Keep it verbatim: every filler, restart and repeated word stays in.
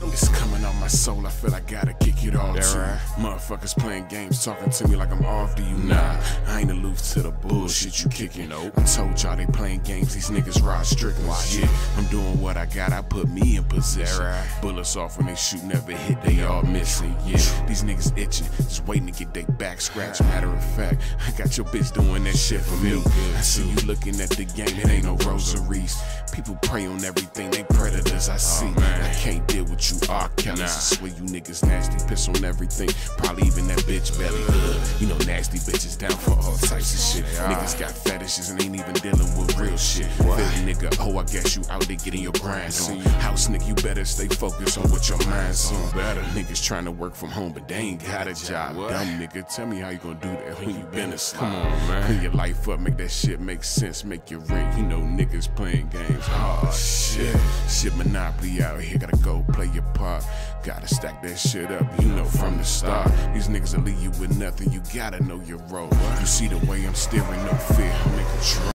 It's coming out my soul, I feel I gotta kick it off too. Right. Motherfuckers playing games, talking to me like I'm off, do you nah? I ain't aloof to the bullshit you kicking. Nope. I told y'all they playing games, these niggas ride stricken. Yeah, I'm doing what I got, I put me in position. Right. Bullets off when they shoot, never hit, they all missing. Yeah, these niggas itching, just waiting to get their back scratched. Matter of fact, I got your bitch doing that shit for me. I see you looking at the game, it ain't no rosaries. People prey on everything, they predators, I see. Oh, man. I can't deal with you R. Kellys. Nah. I swear you niggas nasty, piss on everything. Probably even that bitch belly. Ugh. You know nasty bitches down for all types of shit. Niggas got fetishes and ain't even dealing with real shit. What? Feel nigga, oh I guess you out there getting your grind on. House nigga, you better stay focused on what your mind's on. Better. Niggas trying to work from home but they ain't got a job. What? Dumb nigga, tell me how you gonna do that when you been asleep. Come on, man. Clean your life up, make that shit make sense, make your rent. You know niggas playing games. Oh shit, shit Monopoly out here, gotta go play your part. Gotta stack that shit up, you know from the start. These niggas will leave you with nothing, you gotta know your role. You see the way I'm steering, no fear, I'm in control.